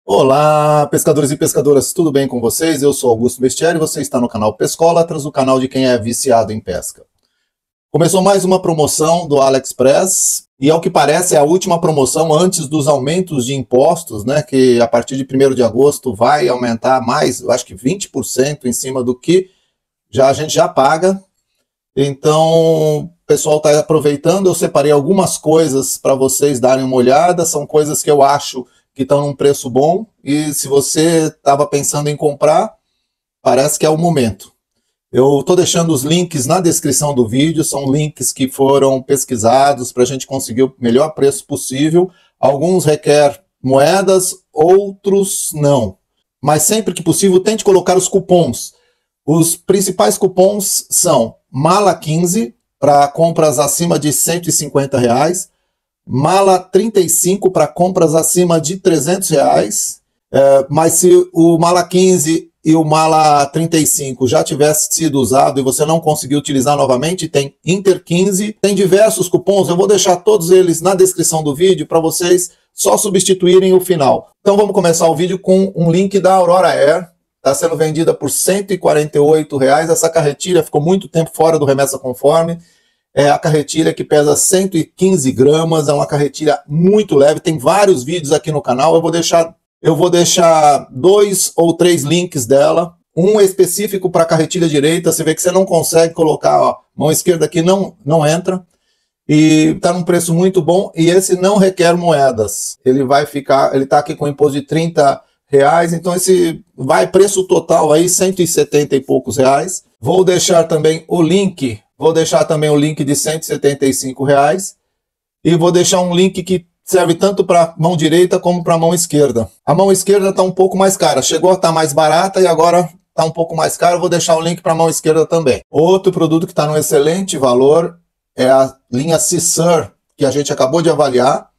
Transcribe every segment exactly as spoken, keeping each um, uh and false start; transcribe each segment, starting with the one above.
Olá, pescadores e pescadoras, tudo bem com vocês? Eu sou Augusto Bestieri e você está no canal Pescólatras, o canal de quem é viciado em pesca. Começou mais uma promoção do AliExpress e, ao que parece, é a última promoção antes dos aumentos de impostos, né? Que a partir de primeiro de agosto vai aumentar mais, eu acho que vinte por cento em cima do que já, a gente já paga. Então, o pessoal está aproveitando. Eu separei algumas coisas para vocês darem uma olhada, são coisas que eu acho que estão num preço bom, e se você estava pensando em comprar, parece que é o momento. Eu estou deixando os links na descrição do vídeo, são links que foram pesquisados para a gente conseguir o melhor preço possível. Alguns requer moedas, outros não. Mas sempre que possível, tente colocar os cupons. Os principais cupons são Mala quinze, para compras acima de cento e cinquenta reais, Mala trinta e cinco para compras acima de trezentos reais, é, mas se o Mala quinze e o Mala trinta e cinco já tivesse sido usado e você não conseguiu utilizar novamente, tem Inter quinze, tem diversos cupons, eu vou deixar todos eles na descrição do vídeo para vocês só substituírem o final. Então vamos começar o vídeo com um link da Aurora Air, está sendo vendida por cento e quarenta e oito reais, essa carretilha ficou muito tempo fora do Remessa Conforme. É a carretilha que pesa cento e quinze gramas, é uma carretilha muito leve, tem vários vídeos aqui no canal, eu vou deixar, eu vou deixar dois ou três links dela, um específico para a carretilha direita, você vê que você não consegue colocar, ó, mão esquerda aqui não, não entra, e está num preço muito bom, e esse não requer moedas, ele vai ficar, ele está aqui com imposto de trinta reais, então esse vai preço total aí, cento e setenta e poucos reais. Vou deixar também o link Vou deixar também o link de cento e setenta e cinco reais e vou deixar um link que serve tanto para mão direita como para mão esquerda. A mão esquerda está um pouco mais cara, chegou a estar mais barata e agora está um pouco mais cara, vou deixar o link para a mão esquerda também. Outro produto que está num excelente valor é a linha Cesar, que a gente acabou de avaliar.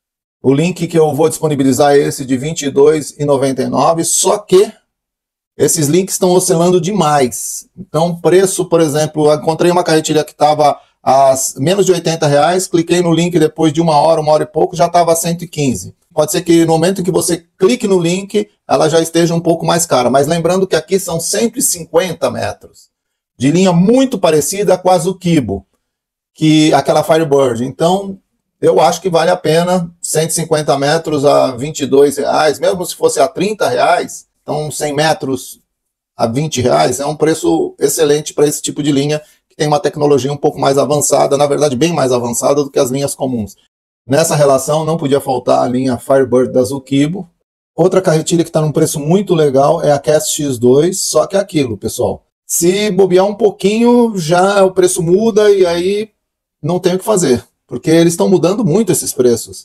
O link que eu vou disponibilizar é esse de vinte e dois reais e noventa e nove centavos, só que esses links estão oscilando demais. Então, preço, por exemplo, eu encontrei uma carretilha que estava a menos de oitenta reais, cliquei no link depois de uma hora, uma hora e pouco, já estava a cento e quinze. Pode ser que no momento em que você clique no link, ela já esteja um pouco mais cara. Mas lembrando que aqui são cento e cinquenta metros. De linha muito parecida com a Zukibo, que aquela Firebird. Então, eu acho que vale a pena, cento e cinquenta metros a vinte e dois reais, mesmo se fosse a trinta reais, então cem metros a vinte reais é um preço excelente para esse tipo de linha, que tem uma tecnologia um pouco mais avançada, na verdade bem mais avançada do que as linhas comuns. Nessa relação não podia faltar a linha Firebird da Zukibo. Outra carretilha que está num preço muito legal é a Cast X dois, só que é aquilo, pessoal. Se bobear um pouquinho, já o preço muda e aí não tem o que fazer, porque eles estão mudando muito esses preços.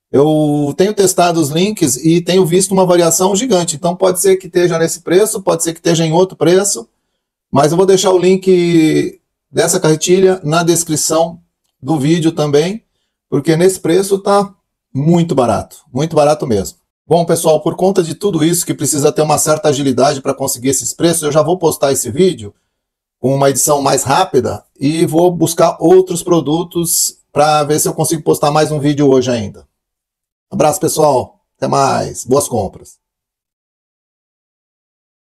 Eu tenho testado os links e tenho visto uma variação gigante, então pode ser que esteja nesse preço, pode ser que esteja em outro preço, mas eu vou deixar o link dessa carretilha na descrição do vídeo também, porque nesse preço está muito barato, muito barato mesmo. Bom, pessoal, por conta de tudo isso, que precisa ter uma certa agilidade para conseguir esses preços, eu já vou postar esse vídeo com uma edição mais rápida e vou buscar outros produtos para ver se eu consigo postar mais um vídeo hoje ainda. Abraço, pessoal. Até mais. Boas compras.